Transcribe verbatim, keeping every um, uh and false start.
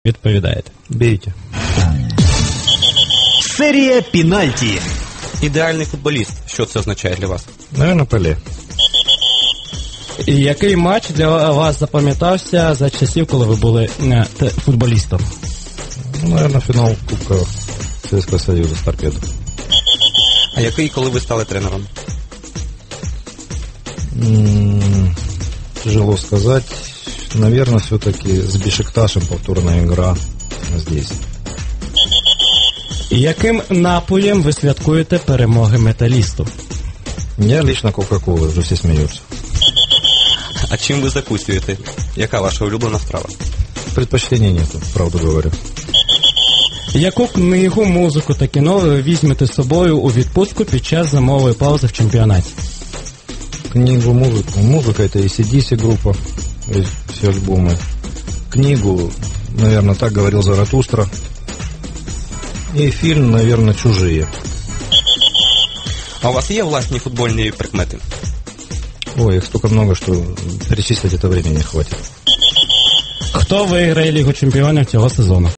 Відповідаєте. Бейте. Серія пенальті. Ідеальний футболіст. Що це означає для вас? Наверное, Пеле. І який матч для вас запам'ятався за часів, коли ви були е, те- футболістом? Ну, наверное, финал Кубка Советского Союза с Торпедо. А який, коли ви стали тренером? М, Тяжело сказать. Наверное, все-таки с Бешикташем повторная игра здесь. І яким напоєм ви святкуєте перемоги Металісту? Я лично Кока-Кола, уже все смеются. А чим ви закусуєте? Яка ваша улюблена страва? Предпочтений нету, правду говорю. Яку книгу, музику та кіно ви візьмете з собою у відпустку під час зимової паузи в чемпіонаті? Книгу, музыку. Музыка — это и си ди си группа, и все альбомы. Книгу, наверное, так говорил Заратустра. И фильм, наверное, «Чужие». А у вас є власні футбольні прикмети? Ой, их столько много, что перечислить это времени не хватит. Хто виграє Лігу чемпіонів цього сезону?